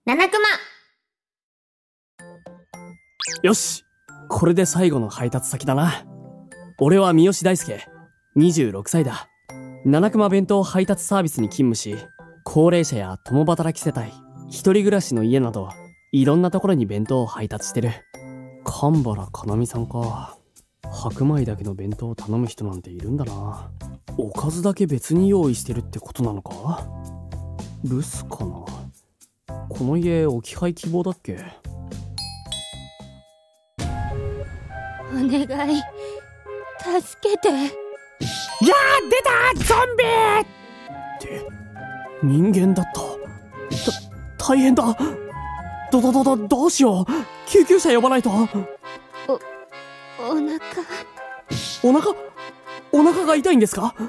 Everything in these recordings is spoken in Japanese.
七熊。 よし、これで最後の配達先だな。俺は三好大輔、26歳だ。七熊弁当配達サービスに勤務し、高齢者や共働き世帯、一人暮らしの家などいろんなところに弁当を配達してる。神原かなみさんか。白米だけの弁当を頼む人なんているんだな。おかずだけ別に用意してるってことなのか。留守かな。この家置き配希望だっけ。 お願い、助けて。 やー、出たゾンビって人間だった。大変だ。どうしよう。救急車呼ばないと。お腹が痛いんですか。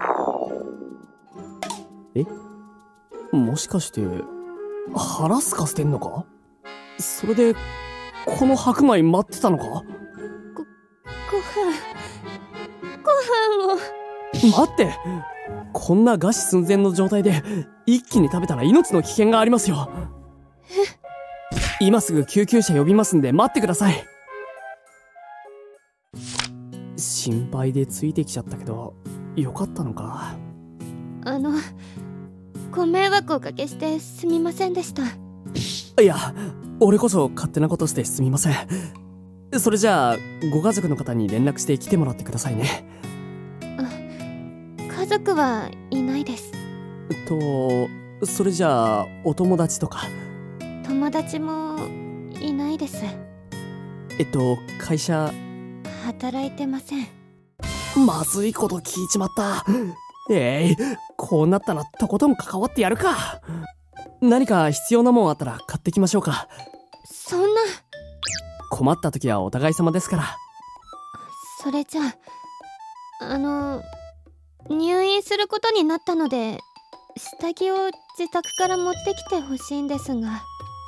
もしかして腹すかせてんのか。それでこの白米待ってたのか。 ご飯を。 待って、こんな餓死寸前の状態で一気に食べたら命の危険がありますよ。今すぐ救急車呼びますんで待ってください。心配でついてきちゃったけどよかったのか。 ご迷惑をおかけしてすみませんでした。 いや、俺こそ勝手なことしてすみません。それじゃあご家族の方に連絡して来てもらってくださいね。 家族はいないです。 それじゃあお友達とか。 友達もいないです。 会社働いてません。 まずいこと聞いちまった。こうなったらとことん関わってやるか。何か必要なもんあったら買ってきましょうか。 そんな。 困った時はお互い様ですから。 それじゃあ入院することになったので下着を自宅から持ってきてほしいんですが。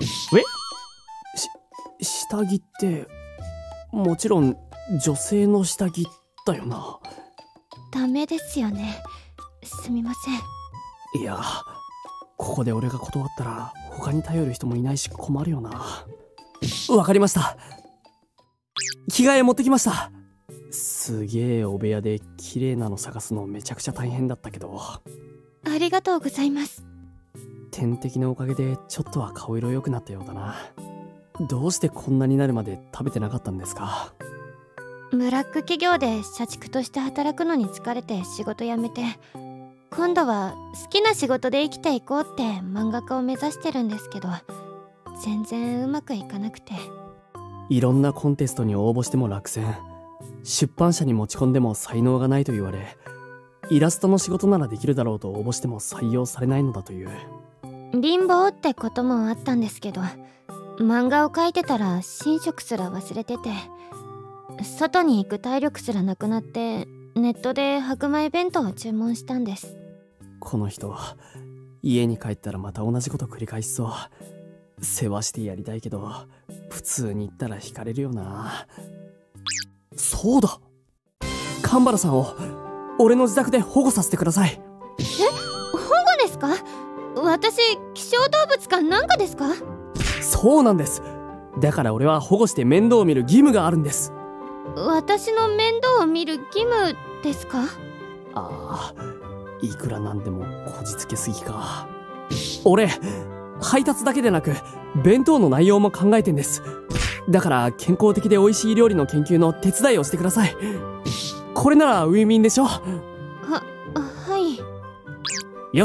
下着ってもちろん女性の下着だよな。 ダメですよね。すみません。 いや、ここで俺が断ったら他に頼る人もいないし困るよな。わかりました。着替え持ってきました。すげえお部屋で綺麗なの探すのめちゃくちゃ大変だったけど。 ありがとうございます。 点滴のおかげでちょっとは顔色良くなったようだな。どうしてこんなになるまで食べてなかったんですか。 ブラック企業で社畜として働くのに疲れて仕事辞めて、今度は好きな仕事で生きていこうって漫画家を目指してるんですけど、全然うまくいかなくて。 いろんなコンテストに応募しても落選、出版社に持ち込んでも才能がないと言われ、イラストの仕事ならできるだろうと応募しても採用されないのだという。 貧乏ってこともあったんですけど、漫画を描いてたら寝食すら忘れてて、外に行く体力すらなくなってネットで白米弁当を注文したんです。 この人家に帰ったらまた同じこと繰り返しそう。世話してやりたいけど普通に言ったら惹かれるよな。そうだ、神原さんを俺の自宅で保護させてください。 保護ですか。私希少動物かなんかですか。 そうなんです。だから俺は保護して面倒を見る義務があるんです。 私の面倒を見る義務ですか。 いくらなんでもこじつけすぎか。俺配達だけでなく弁当の内容も考えてんです。だから健康的で美味しい料理の研究の手伝いをしてください。これならウィンウィンでしょ。 はい。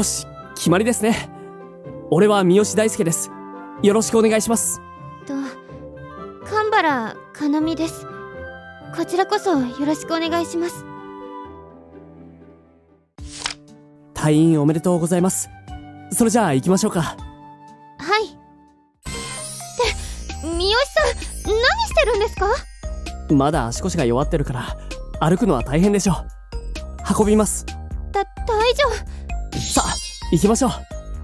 よし、決まりですね。俺は三好大輔です。よろしくお願いします。 神原かなみです。こちらこそよろしくお願いします。 退院おめでとうございます。それじゃあ行きましょうか。 はい。って三好さん、何してるんですか。 まだ足腰が弱ってるから歩くのは大変でしょう。運びます。 大丈夫。 さあ行きましょう。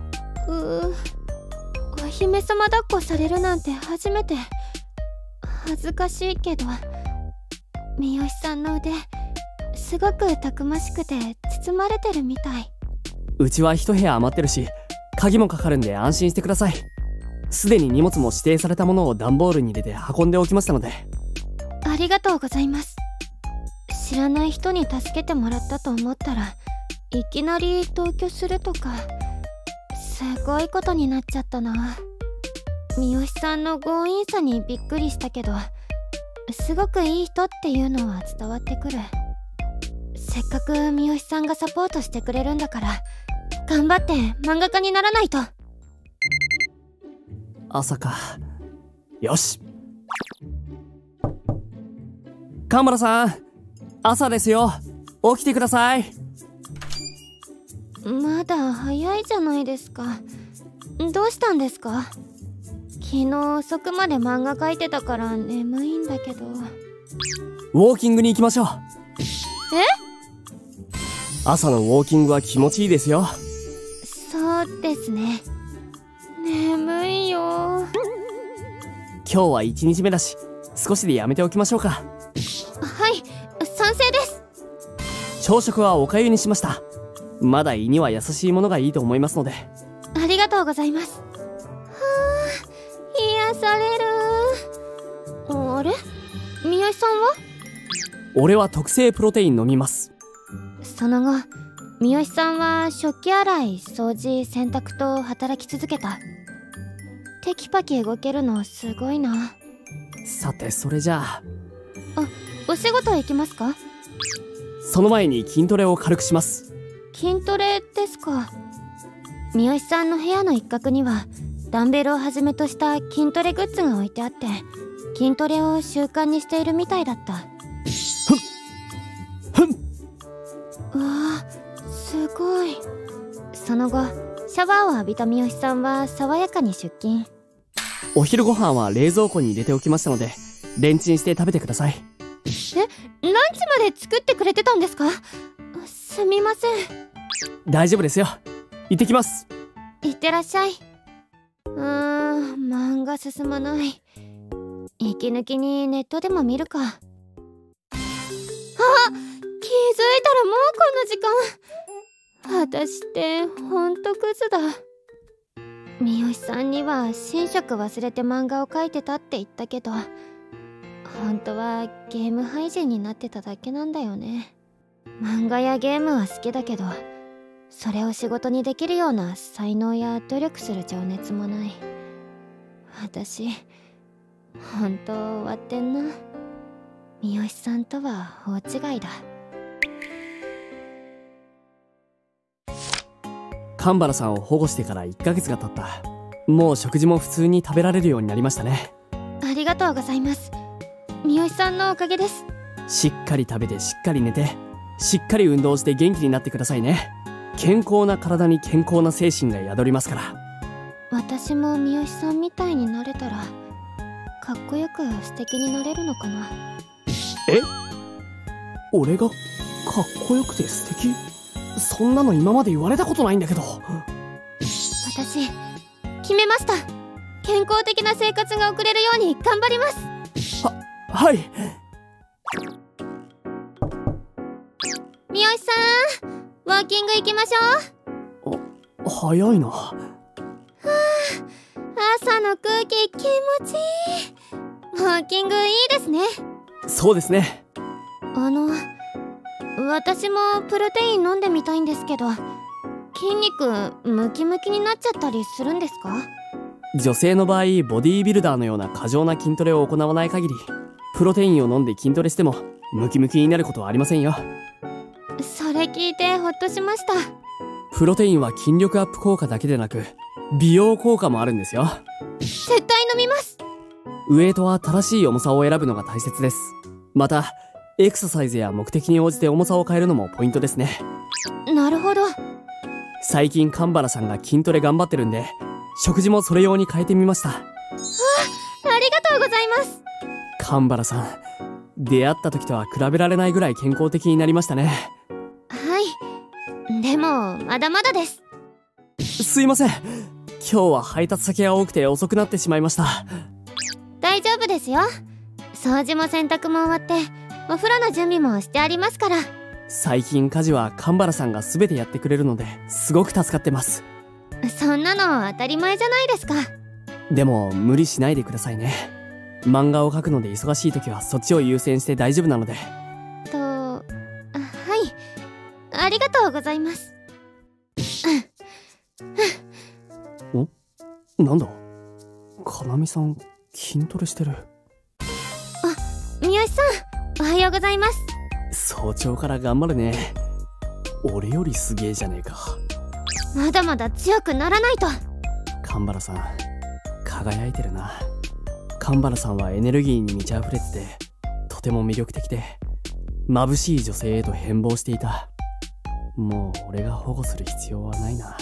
お姫様抱っこされるなんて初めて。恥ずかしいけど、三好さんの腕すごくたくましくて包まれてるみたい。 うちは一部屋余ってるし鍵もかかるんで安心してください。 すでに荷物も指定されたものを段ボールに入れて運んでおきましたので。 ありがとうございます。知らない人に助けてもらったと思ったらいきなり同居するとか、すごいことになっちゃったな。三好さんの強引さにびっくりしたけど、すごくいい人っていうのは伝わってくる。せっかく三好さんがサポートしてくれるんだから、頑張って漫画家にならないと。 朝か。よし。神原さん、朝ですよ。起きてください。 まだ早いじゃないですか。どうしたんですか？昨日遅くまで漫画描いてたから眠いんだけど。 ウォーキングに行きましょう。朝のウォーキングは気持ちいいですよ。 そうですね。眠いよ。 今日は1日目だし、少しでやめておきましょうか。 はい、賛成です。 朝食はおかゆにしました。まだ胃には優しいものがいいと思いますので。 ありがとうございます。はあ、癒される。あれ、三好さんは？ 俺は特製プロテイン飲みます。 その後、三好さんは食器洗い、掃除、洗濯と働き続けた。テキパキ動けるのすごいな。 さて、それじゃあ。 お仕事行きますか？ その前に筋トレを軽くします。 筋トレですか。三好さんの部屋の一角にはダンベルをはじめとした筋トレグッズが置いてあって、筋トレを習慣にしているみたいだった。うわあ、すごい。その後、シャワーを浴びた三好さんは爽やかに出勤。 お昼ご飯は冷蔵庫に入れておきましたので、レンチンして食べてください。 ランチまで作ってくれてたんですか？すみません。 大丈夫ですよ。行ってきます。 いってらっしゃい。漫画進まない。息抜きにネットでも見るか。あ、気づいたらもうこの時間。私ってほんとクズだ。三好さんには寝食忘れて漫画を描いてたって言ったけど、本当はゲーム配信になってただけなんだよね。漫画やゲームは好きだけど、それを仕事にできるような才能や努力する情熱もない。私本当終わってんな。三好さんとは大違いだ。 神原さんを保護してから1ヶ月が経った。もう食事も普通に食べられるようになりましたね。 ありがとうございます。三好さんのおかげです。 しっかり食べてしっかり寝て、しっかり運動して元気になってくださいね。健康な体に健康な精神が宿りますから。 私も三好さんみたいになれたらかっこよく素敵になれるのかな。 え？俺がかっこよくて素敵？そんなの今まで言われたことないんだけど。 私決めました。健康的な生活が送れるように頑張ります。 はい。 三好さん、ウォーキング行きましょう。 早いな。は朝の空気気持ちいい。ウォーキングいいですね。 そうですね。 私もプロテイン飲んでみたいんですけど、筋肉ムキムキになっちゃったりするんですか？ 女性の場合、ボディービルダーのような過剰な筋トレを行わない限り、プロテインを飲んで筋トレしてもムキムキになることはありませんよ。 それ聞いてほっとしました。 プロテインは筋力アップ効果だけでなく美容効果もあるんですよ。 絶対飲みます。 ウエイトは正しい重さを選ぶのが大切です。またエクササイズや目的に応じて重さを変えるのもポイントですね。 なるほど。 最近神原さんが筋トレ頑張ってるんで、食事もそれ用に変えてみました。 ありがとうございます。 神原さん、出会った時とは比べられないぐらい健康的になりましたね。 はい、でもまだまだです。 すいません、今日は配達先が多くて遅くなってしまいました。 大丈夫ですよ。掃除も洗濯も終わってお風呂の準備もしてありますから。 最近家事は神原さんが全てやってくれるのですごく助かってます。 そんなの当たり前じゃないですか。 でも無理しないでくださいね。漫画を描くので忙しい時はそっちを優先して大丈夫なので。 はい、ありがとうございます。 なんだ、かなみさん筋トレしてる。 三好さん、おはようございます。 早朝から頑張るね。俺よりすげえじゃねえか。 まだまだ強くならないと。 神原さん輝いてるな。神原さんはエネルギーに満ち溢れてて、とても魅力的で眩しい女性へと変貌していた。もう俺が保護する必要はないな。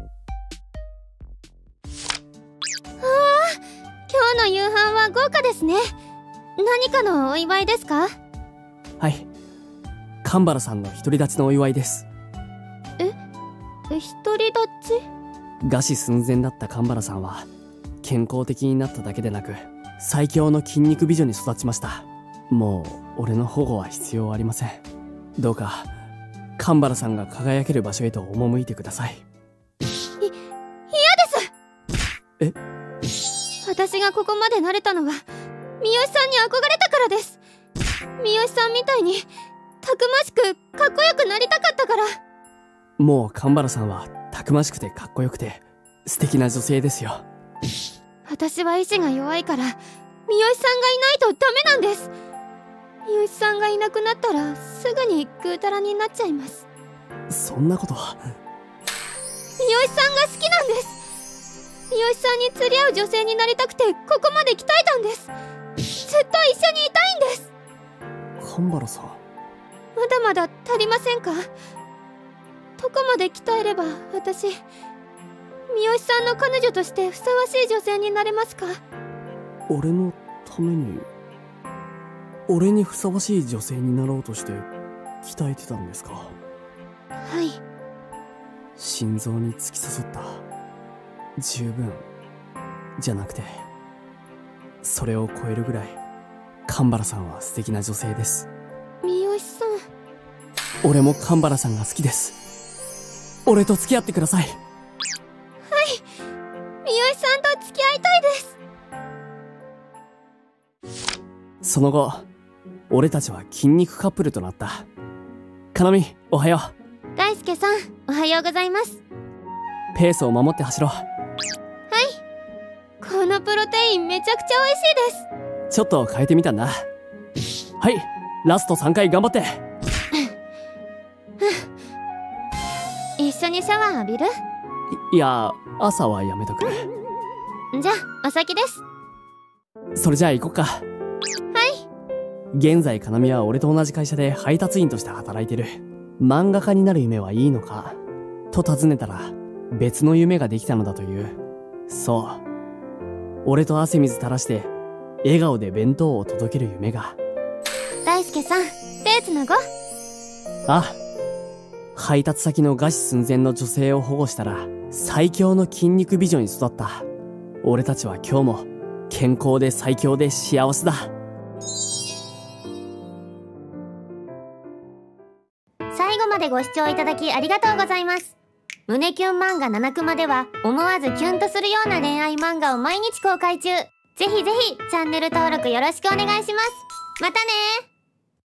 今日の夕飯は豪華ですね。何かのお祝いですか？ はい、神原さんの独り立ちのお祝いです。 独り立ち？ 餓死寸前だった神原さんは健康的になっただけでなく最強の筋肉美女に育ちました。もう俺の保護は必要ありません。どうか神原さんが輝ける場所へと赴いてください。 嫌です。私がここまでなれたのは三好さんに憧れたからです。三好さんみたいにたくましくかっこよくなりたかったから。 もう神原さんはたくましくてかっこよくて素敵な女性ですよ。 私は意志が弱いから三好さんがいないとダメなんです。三好さんがいなくなったらすぐにぐうたらになっちゃいます。 そんなことは。 三好さんが好きなんです。三好さんに釣り合う女性になりたくてここまで鍛えたんです。ずっと一緒にいたいんです。 神原さん、 まだまだ足りませんか？どこまで鍛えれば私、三好さんの彼女としてふさわしい女性になれますか？ 俺のために俺にふさわしい女性になろうとして鍛えてたんですか？ はい。 心臓に突き刺さった。十分じゃなくてそれを超えるぐらい神原さんは素敵な女性です。 三好さん、 俺も神原さんが好きです。俺と付き合ってください。 はい、三好さんと付き合いたいです。 その後俺たちは筋肉カップルとなった。かなみ、おはよう。大輔さん、おはようございます。 ペースを守って走ろう。 はい。このプロテインめちゃくちゃ美味しいです。 ちょっと変えてみたんだ。はい、ラスト3回頑張って。 一緒にシャワー浴びる？ いや、朝はやめとく。 じゃあお先です。 それじゃあ行こっか。 はい。 現在かなみは俺と同じ会社で配達員として働いてる。漫画家になる夢はいいのかと尋ねたら別の夢ができたのだという。そう、俺と汗水垂らして笑顔で弁当を届ける夢が。 大輔さん、手つなごう。 あ、配達先の餓死寸前の女性を保護したら最強の筋肉美女に育った。俺たちは今日も健康で最強で幸せだ。 最後までご視聴いただきありがとうございます。胸キュン漫画7クマでは思わずキュンとするような恋愛漫画を毎日公開中。ぜひぜひチャンネル登録よろしくお願いします。またねー。